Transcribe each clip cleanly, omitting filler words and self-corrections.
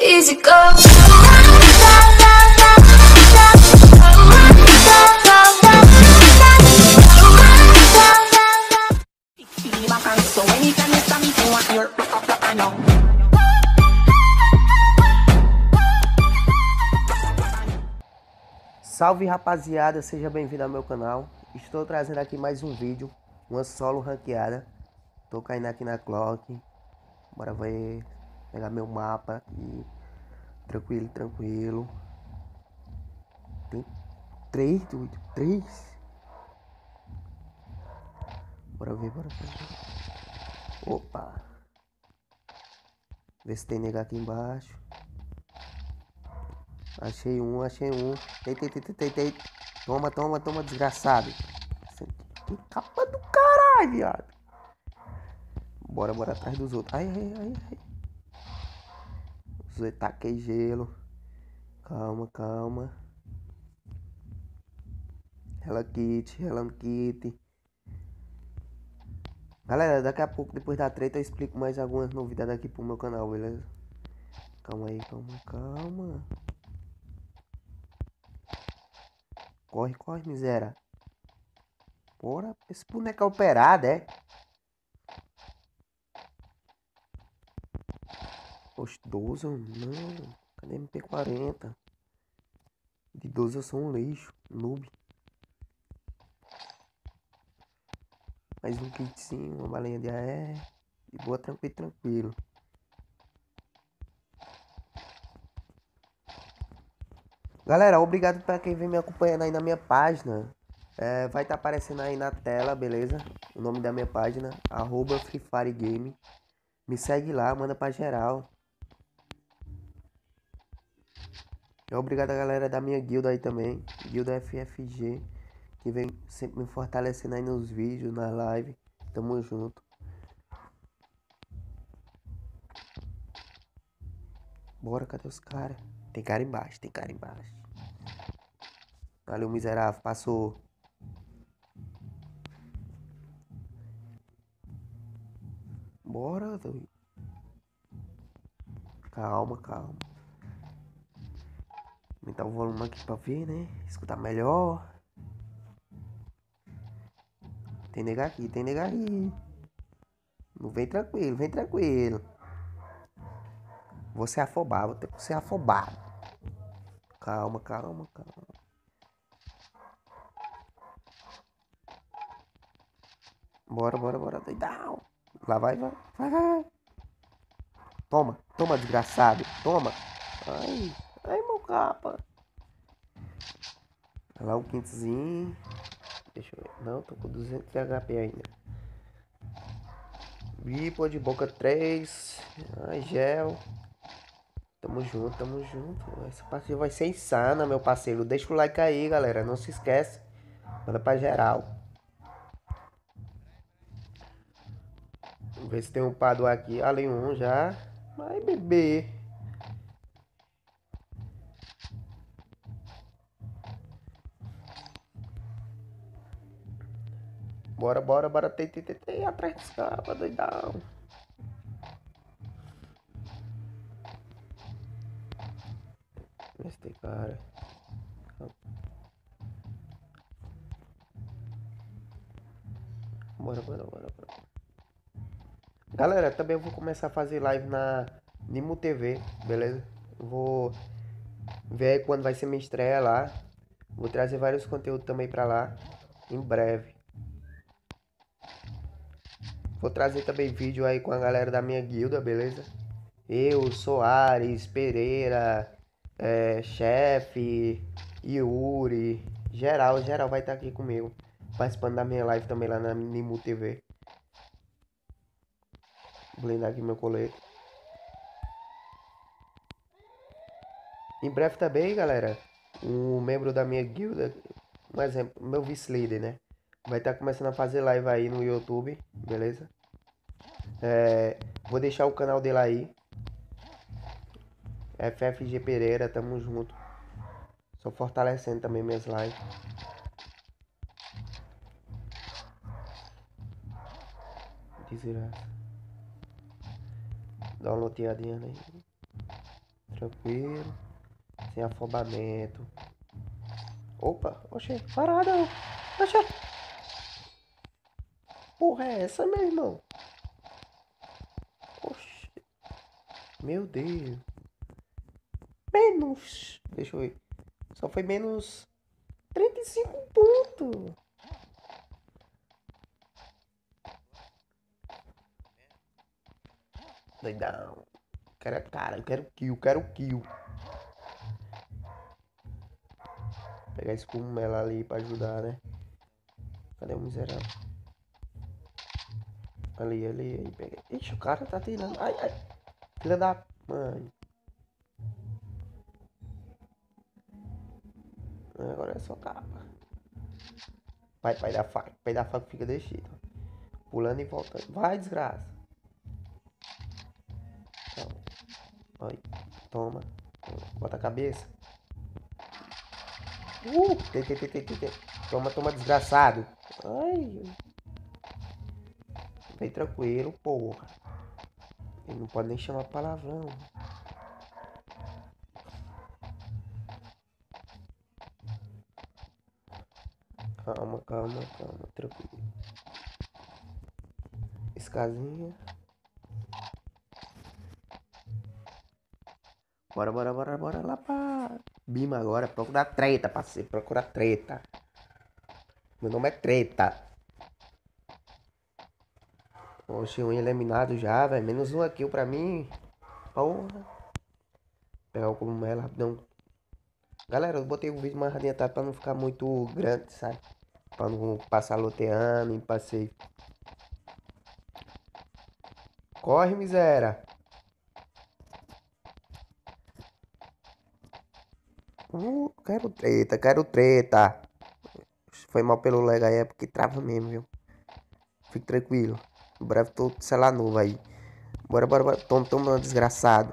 easy go. So anytime you stop me, you want your rock I know. Salve rapaziada, seja bem-vindo ao meu canal. Estou trazendo aqui mais um vídeo, uma solo ranqueada. Tô caindo aqui na Clock. Bora ver, pegar meu mapa aqui. Tranquilo, tranquilo. Tem 3, doido, 3. Bora ver, bora ver. Opa. Vê se tem nega aqui embaixo. Achei um, achei um. Tem. Toma, toma, toma, desgraçado. Que capa do caralho, viado. Bora, bora atrás dos outros. Ai, ai, ai, ai. Taquei gelo. Calma, calma. Hello Kitty. Galera, daqui a pouco, depois da treta, eu explico mais algumas novidades aqui pro meu canal, beleza? Calma aí, calma, calma. Corre, corre, miséria. Bora, esse boneco é operado, é? Oxe, 12, não. Cadê MP40? De 12 eu sou um lixo, noob. Mais um kitzinho, uma balinha de AR. De boa, tranquilo, tranquilo. Galera, obrigado pra quem vem me acompanhando aí na minha página. Vai estar aparecendo aí na tela, beleza? O nome da minha página, @FreeFireGame. Me segue lá, manda pra geral. Obrigado a galera da minha guilda aí também, Guilda FFG, que vem sempre me fortalecendo aí nos vídeos, na live. Tamo junto. Bora, cadê os caras? Tem cara embaixo, tem cara embaixo. Ali o miserável, passou. Bora, doido. Calma, calma. Aumentar o volume aqui pra ver, né? Escutar melhor. Tem nega aqui, tem nega aí. Não vem tranquilo, vem tranquilo. Vou ser afobado, vou ter que ser afobado. Calma, calma, calma. Bora, bora, bora, doidão. Lá vai, vai, vai, vai. Toma, toma, desgraçado. Toma. Ai, ai, meu capa. Olha lá um quintozinho. Deixa eu ver. Não, tô com 200 de HP ainda. Vipo de boca 3. Ai, gel. Tamo junto, tamo junto. Essa partida vai ser insana, meu parceiro. Deixa o like aí, galera. Não se esquece. Manda pra geral. Vamos ver se tem um Padua aqui. Ali um já. Ai, bebê. Bora, bora, bora. Tem atrás dos caras, doidão. Este cara. Bora, bora, bora, bora. Galera, também eu vou começar a fazer live na Nimo TV, beleza? Vou ver quando vai ser minha estreia lá. Vou trazer vários conteúdos também pra lá, em breve. Vou trazer também vídeo aí com a galera da minha guilda, beleza? Eu, Soares, Pereira, Chefe, Yuri, geral vai estar aqui comigo, participando da minha live também lá na Nimo TV. Vou blindar aqui meu colete. Em breve também, galera, um membro da minha guilda, um exemplo, meu vice-líder, né? Vai estar começando a fazer live aí no YouTube, beleza? Vou deixar o canal dele aí. FFG Pereira, tamo junto. Só fortalecendo também minhas lives. Desgraça. Dá uma loteadinha aí. Tranquilo. Sem afobamento. Opa, oxê, parada. Oxê. Porra é essa, meu irmão? Oxê. Meu Deus. Menos. Deixa eu ver. Só foi menos 35 pontos. Doidão. Quero, cara, eu quero kill. Pegar esse cogumelo ali pra ajudar, né? Cadê o miserável? Ali, aí, peguei. Ixi, o cara tá tirando. Ai, ai. Filha da mãe. Agora é só capa. Pai da faca fica desse jeito. Pulando e voltando. Vai, desgraça. Toma. Ai, toma. Bota a cabeça. Tem. Toma, desgraçado. Ai. Vem tranquilo, porra. Ele não pode nem chamar palavrão. Calma, tranquilo. Escasinha. Bora lá pra Bima agora. Procura treta, parceiro. Procura treta. Meu nome é Treta. Oxe, um eliminado já, velho. Menos um kill pra mim. Porra. Pegar o cogumelo rapidão. Galera, eu botei o vídeo mais adiantado pra não ficar muito grande, sabe? Pra não passar loteando e passei. Corre, miséria. Quero treta. Foi mal pelo lag aí, é porque trava mesmo, viu? Fique tranquilo. Em breve tô com celular novo aí. Bora. Toma, desgraçado.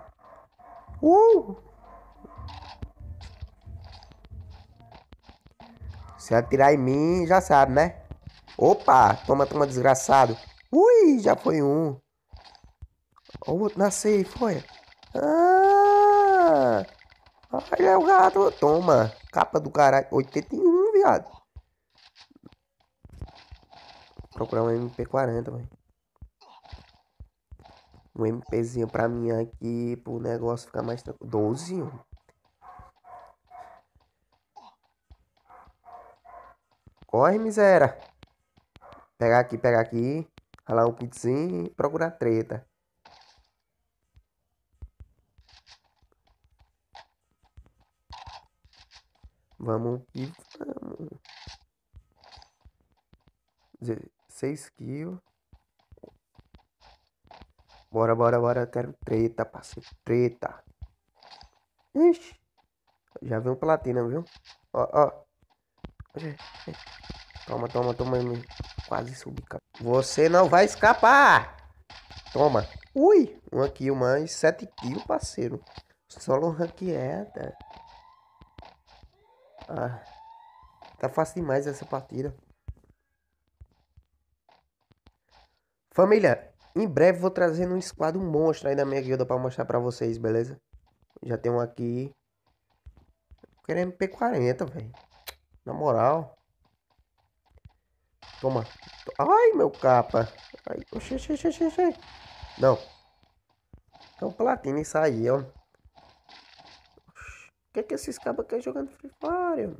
Se atirar em mim, já sabe, né? Opa, toma, desgraçado. Ui, já foi um. O outro nasceu, foi. Ah, olha o gato. Toma, capa do caralho. 81, viado. Procurar um MP40, velho. Um MPzinho pra mim aqui, pro negócio ficar mais tranquilo. 12. Corre, miséria. Pegar aqui. Ralar um kitzinho e procurar treta. Vamos que vamos. 16 kills. Bora. Quero treta, parceiro. Treta. Ixi. Já veio um platina, viu? Ó. Toma. Quase subi. Você não vai escapar. Toma. Ui. 1 kill mais. 7 kills, parceiro. Solo ranqueada. Ah. Tá fácil demais essa partida. Família, em breve vou trazendo um squad monstro aí da minha guilda pra mostrar pra vocês, beleza? Já tem um aqui. Querendo MP40, velho. Na moral. Toma. Ai, meu capa. Ai, oxê. Não. Então platina isso aí, ó. O que esses cabas querem jogando Free Fire?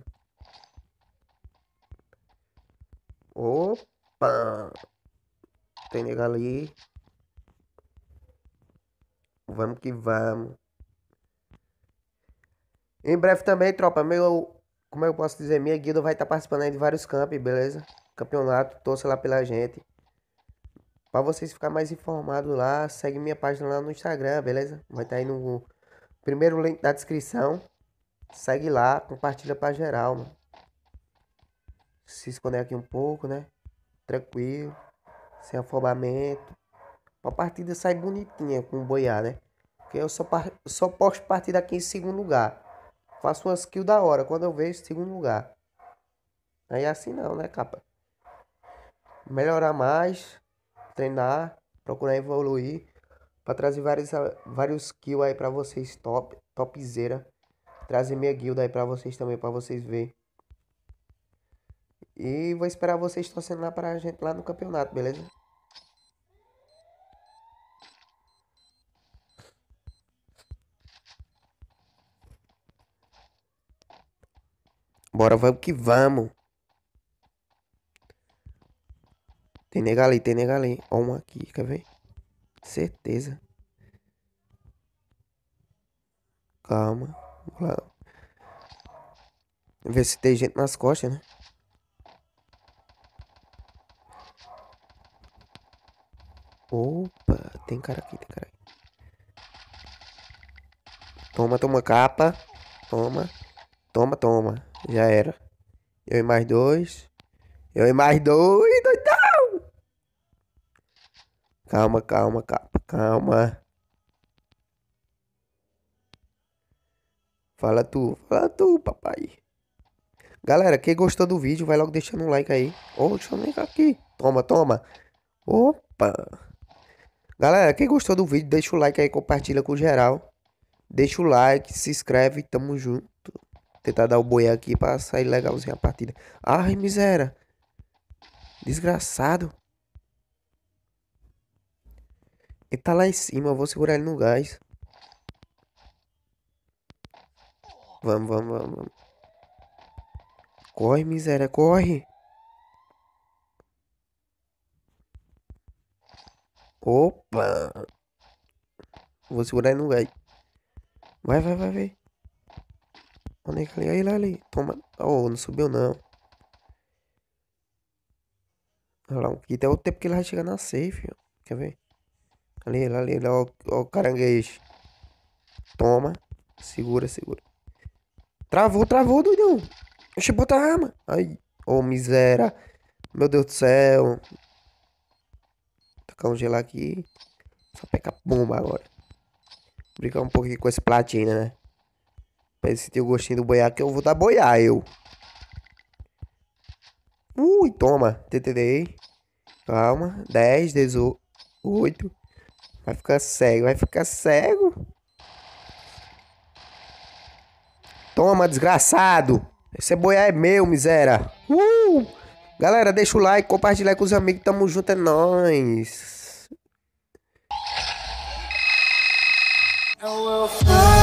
Opa. Tem nega ali. Vamos que vamos. Em breve também, tropa, como eu posso dizer, minha guilda vai estar participando aí de vários campos, beleza? Campeonato, torça lá pela gente. Pra vocês ficarem mais informados lá, segue minha página lá no Instagram, beleza? Vai estar aí no primeiro link da descrição. Segue lá, compartilha pra geral, mano. Se esconder aqui um pouco, né? Tranquilo, sem afobamento. Pra partida sair bonitinha com o boiar, né? Porque eu só posto partida aqui em segundo lugar. Faço umas kills da hora quando eu vejo segundo lugar. Aí assim não, né, capa? Melhorar mais, treinar, procurar evoluir. Pra trazer vários kills aí pra vocês topzera. Trazer minha guilda aí pra vocês também, pra vocês verem. E vou esperar vocês torcendo lá pra gente lá no campeonato, beleza? Bora, vamos que vamos. Tem nega ali, tem nega ali. Ó um aqui, quer ver? Certeza. Calma. Vamos lá. Ver se tem gente nas costas, né? Opa, tem cara aqui, tem cara aqui. Toma, toma capa. Toma. Toma, toma. Já era. Eu e mais dois. Eu e mais dois, doidão. Calma, calma, capa. Calma. Fala tu, papai. Galera, quem gostou do vídeo, vai logo deixando um like aí. Ô, deixa eu like aqui. Toma, toma. Opa. Galera, quem gostou do vídeo, deixa o like aí, compartilha com geral. Deixa o like, se inscreve, tamo junto. Tentar dar o boi aqui pra sair legalzinho a partida. Ai, miséria. Desgraçado. Ele tá lá em cima, eu vou segurar ele no gás. Vamos, vamos, vamos, vamos. Corre, miséria, corre. Opa. Vou segurar ele no gás. Vai, vai, vai, vai. Onde é que ele? Aí, lá, ali. Toma. Oh, não subiu não. Olha lá, um kit. É o tempo que ele vai chegar na safe, ó. Quer ver? Ali, lá, ali, lá, ó, ó o caranguejo. Toma. Segura, segura. Travou, travou, doidão. Deixa eu botar a arma. Ai, ô, miséria. Meu Deus do céu. Tacar um gelo aqui. Só pegar bomba agora. Brincar um pouquinho com esse platina, né? Pra ele sentir o gostinho do boiar, que eu vou dar boiar, eu. Ui, toma. TTD. Calma. 10, 18. Vai ficar cego, vai ficar cego. Toma, desgraçado. Esse boiar é meu, miséria. Galera, deixa o like, compartilha com os amigos. Tamo junto, é nóis.